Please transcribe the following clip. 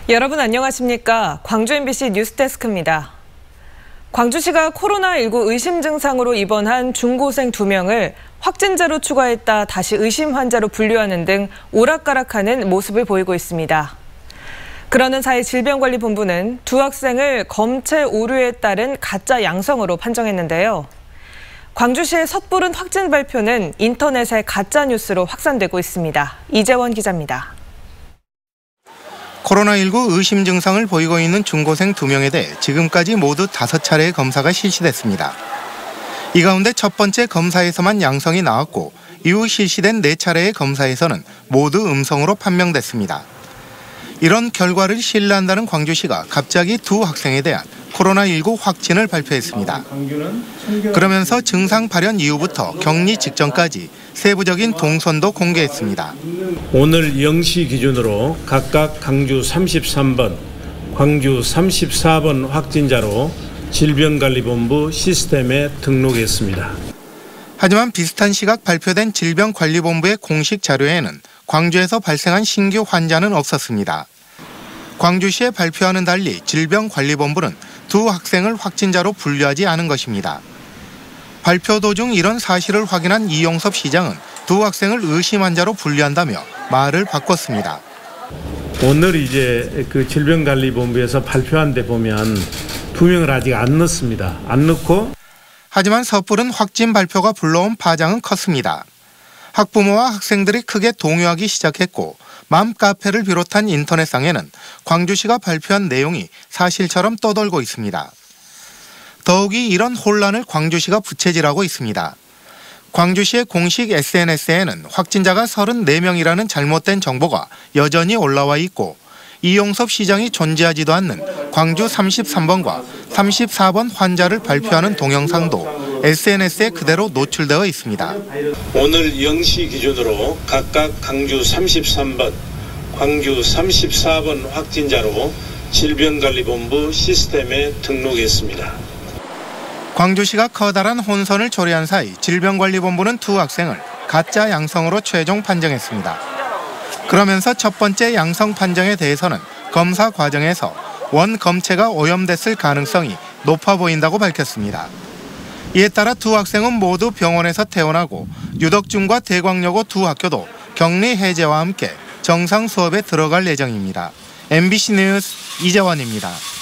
여러분 안녕하십니까? 광주 MBC 뉴스데스크입니다. 광주시가 코로나19 의심 증상으로 입원한 중고생 2명을 확진자로 추가했다 다시 의심 환자로 분류하는 등 오락가락하는 모습을 보이고 있습니다. 그러는 사이 질병관리본부는 2 학생을 검체 오류에 따른 가짜 양성으로 판정했는데요. 광주시의 섣부른 확진 발표는 인터넷의 가짜뉴스로 확산되고 있습니다. 이재원 기자입니다. 코로나19 의심 증상을 보이고 있는 중고생 2명에 대해 지금까지 모두 5차례의 검사가 실시됐습니다. 이 가운데 첫 번째 검사에서만 양성이 나왔고 이후 실시된 4차례의 검사에서는 모두 음성으로 판명됐습니다. 이런 결과를 신뢰한다는 광주시가 갑자기 2 학생에 대한 코로나19 확진을 발표했습니다. 그러면서 증상 발현 이후부터 격리 직전까지 세부적인 동선도 공개했습니다. 오늘 0시 기준으로 각각 광주 33번, 광주 34번 확진자로 질병관리본부 시스템에 등록했습니다. 하지만 비슷한 시각 발표된 질병관리본부의 공식 자료에는 광주에서 발생한 신규 환자는 없었습니다. 광주시의 발표와는 달리 질병관리본부는 2 학생을 확진자로 분류하지 않은 것입니다. 발표 도중 이런 사실을 확인한 이용섭 시장은 2 학생을 의심 환자로 분류한다며 말을 바꿨습니다. 오늘 이제 그 질병관리본부에서 발표한 데 보면 2명을 아직 안 넣습니다. 안 넣고. 하지만 섣부른 확진 발표가 불러온 파장은 컸습니다. 학부모와 학생들이 크게 동요하기 시작했고 맘카페를 비롯한 인터넷상에는 광주시가 발표한 내용이 사실처럼 떠돌고 있습니다. 더욱이 이런 혼란을 광주시가 부채질하고 있습니다. 광주시의 공식 SNS에는 확진자가 34명이라는 잘못된 정보가 여전히 올라와 있고 이용섭 시장이 존재하지도 않는 광주 33번과 34번 환자를 발표하는 동영상도 SNS에 그대로 노출되어 있습니다. 오늘 0시 기준으로 각각 광주 33번, 광주 34번 확진자로 질병관리본부 시스템에 등록했습니다. 광주시가 커다란 혼선을 초래한 사이 질병관리본부는 2 학생을 가짜 양성으로 최종 판정했습니다. 그러면서 첫 번째 양성 판정에 대해서는 검사 과정에서 원검체가 오염됐을 가능성이 높아 보인다고 밝혔습니다. 이에 따라 2 학생은 모두 병원에서 퇴원하고 유덕중과 대광여고 2 학교도 격리 해제와 함께 정상 수업에 들어갈 예정입니다. MBC 뉴스 이재원입니다.